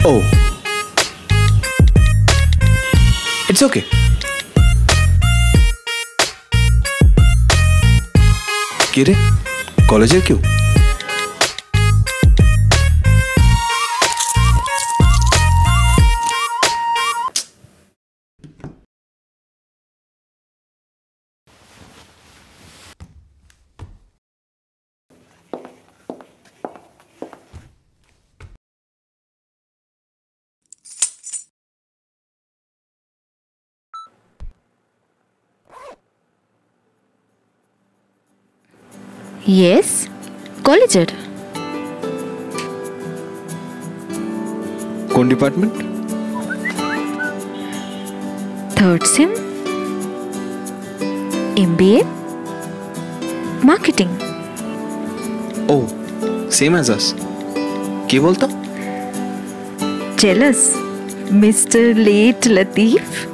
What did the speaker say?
Oh, it's okay. কি রে, কলেজের কেউ? Yes, কলেজের। কোন department? Third sem, MBA, marketing. Oh, same as us. কে বলতো? Jealous, Mr. Late Latif.